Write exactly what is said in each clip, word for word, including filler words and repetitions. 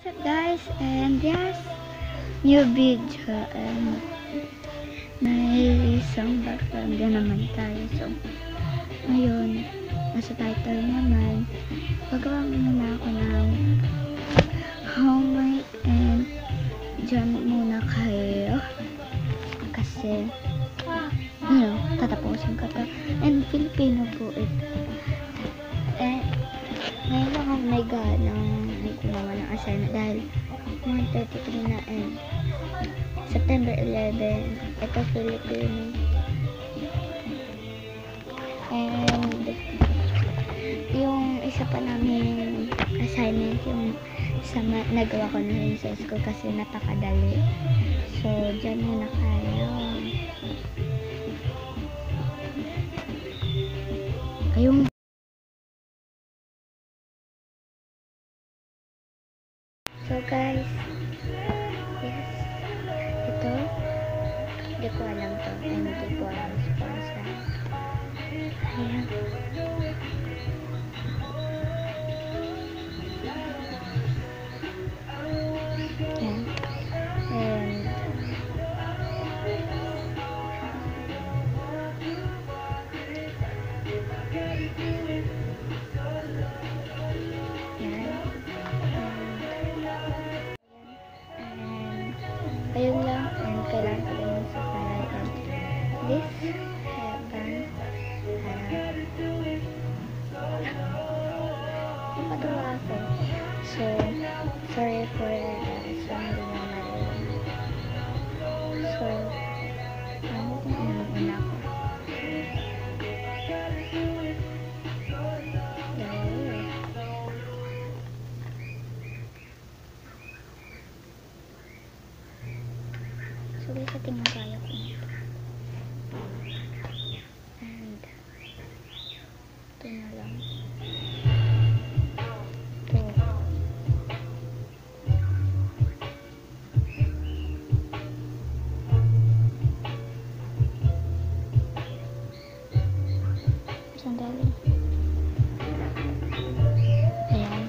What's up guys, and yes, new video, and may isang background na naman tayo. So ngayon, nasa title naman, gagawa muna ako ng homework, and dyan muna kayo kasi ano, tatapusin ko to, and Filipino po ito. Eh, ngayon lang ako may ganang may gumawa ng assignment dahil one thirty-three na, and September eleven, ito Filipino. And yung isa pa namin assignment, yung sa nagawa ko na rin sa school kasi napakadali. So, dyan muna kayo. Ayun. So guys, yes, ito, hindi ko alam to, and hindi ko alam sponsor. Ayan. Ayan. And ayun lang, and kailangan ko din yung supply, and this headband, harap napatuwa ako. So sorry for the sound na narinig. So ano kung ano una ko dahil so guys, sa tingin kaya ko nito, and ito na lang ito. Sandali. Ayan.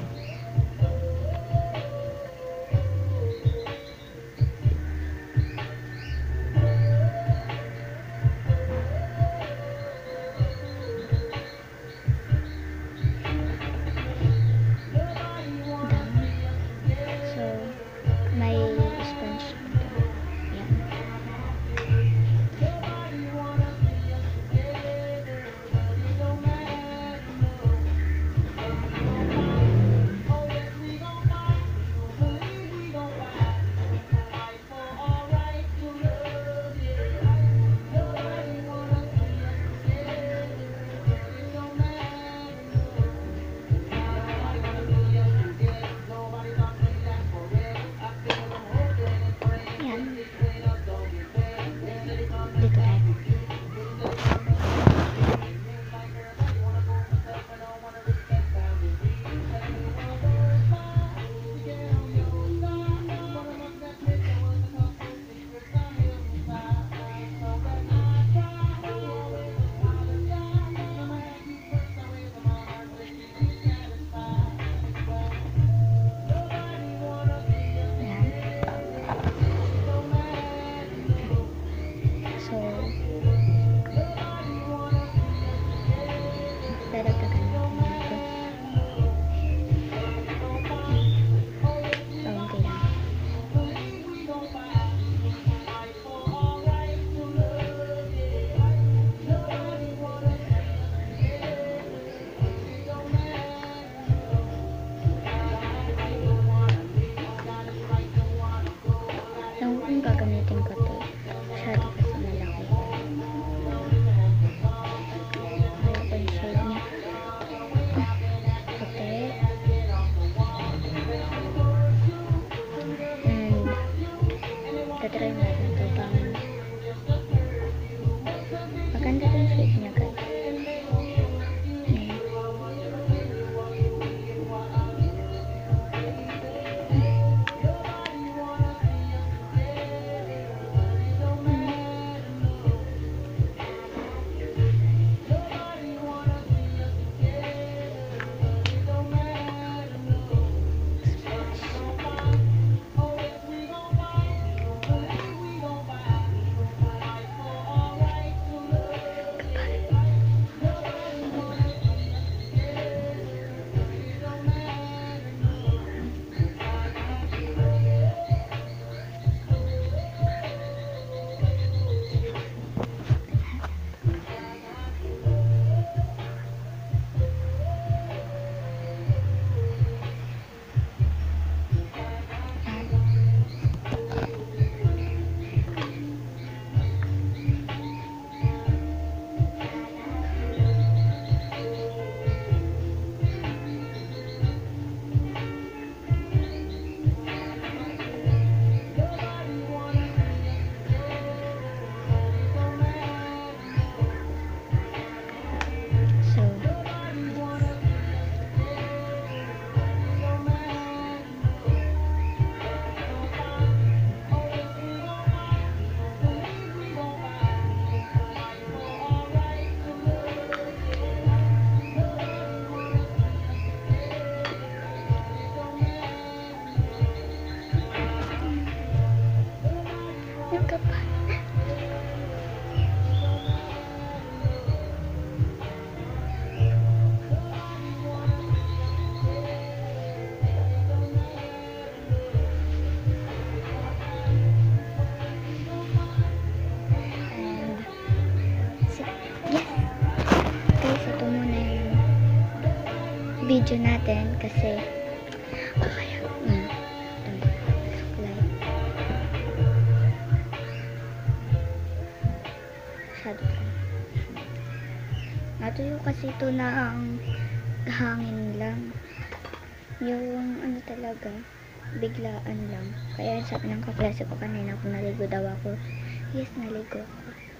Natuyo kasi ito na ang hangin lang. Yung ano talaga, biglaan lang. Kaya sabi ng kaklase ko kanina kung naligo daw ako. Yes, naligo ako.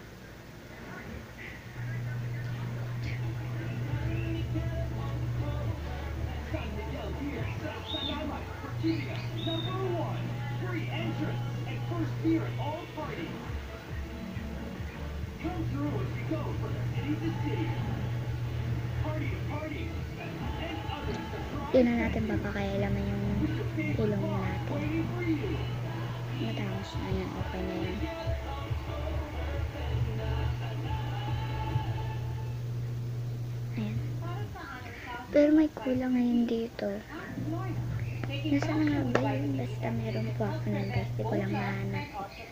Number one, free entrance and first beer at all parties. Come through as we go from city to city. Party to party. And others to try. Tingnan natin papakailaman yung ilong natin. Matapos na yan, okay na yan. Ayan. Pero may kulang ngayon dito. Nasaan na nga ba yun? Basta meron po ako ng guys. Di ko lang nahanap.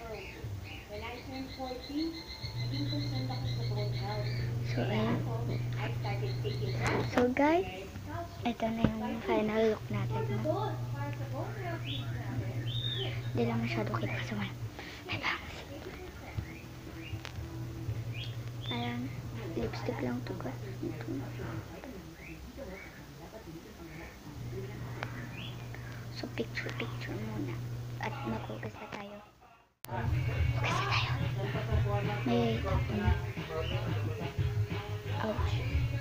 So, ayun. So, guys, ito na yung final look natin. No? Hindi lang masyado kita kasi wala. May bangs. Ayan. Lipstick lang ito guys. Ito. So, picture-picture muna. At mag-focus na tayo. Focus na tayo. May tapon na. Ouch.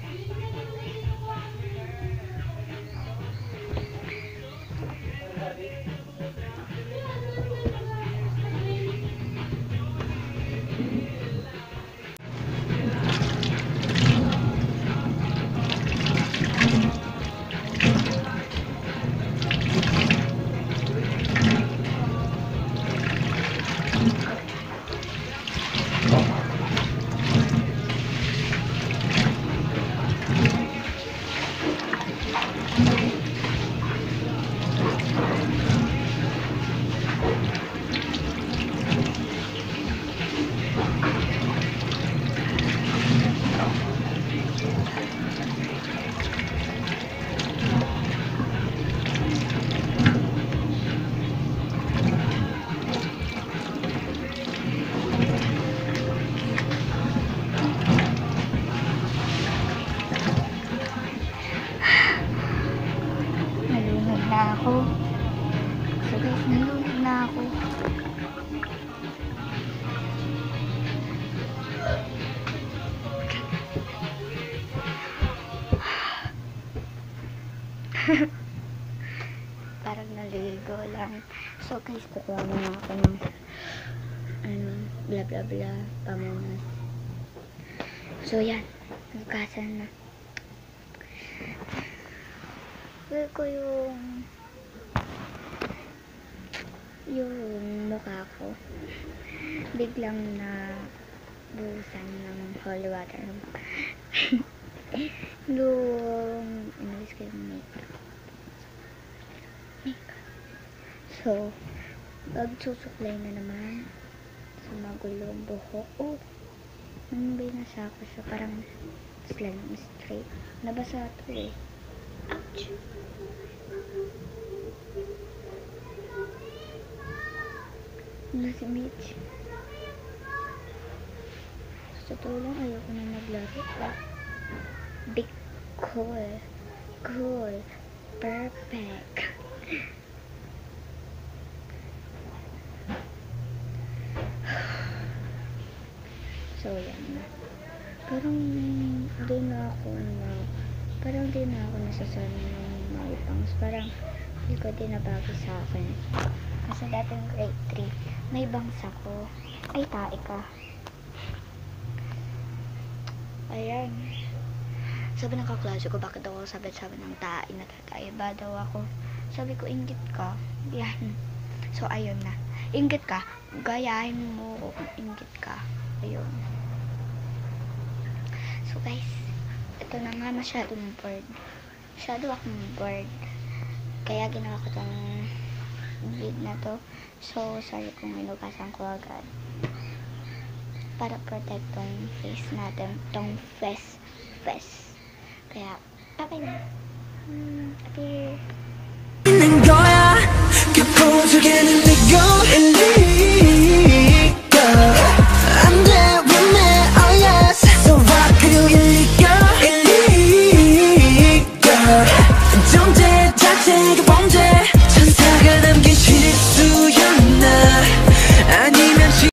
Nalunod na ako. So guys, nalunod na ako. Parang naligo lang. So guys, kukuha na ako ng ano, bla bla bla pamunas. So yan, nagkasan na. Feel ko yung yung mukha ko biglang na buhusan ng holy water. Yung inalis ko yung makeup. Makeup. So, magsusuklay na naman sa magulong buhok. Oh, nang binasa ko siya, parang slang straight. Nabasa ito eh. Ouch! Na si Mitch. Sa totoo lang, ayoko na maglaro. Big cool. Cool. Perfect. So, yan na. Parang di na ako na parang di na ako nasasanay ng mga bangs. Parang hindi ko din nabago sa akin. Kasi dati ng grade three, may bangs ako. Ay, tae ka. Ayan. Sabi ng kaklase ko, bakit ako sabi-sabi ng tae na tae ba daw ako? Sabi ko, inggit ka. Yan. So, ayun na. Inggit ka. Gayahin mo kung inggit ka. Ayun. So, guys, ito na nga, masyadong bored. Masyado akong bored. Kaya ginawa ko tong vid na to. So, sorry kung inugasan ko agad. Para protect tong face natin. Tong face. Face. Kaya, okay na. Hmm, okay.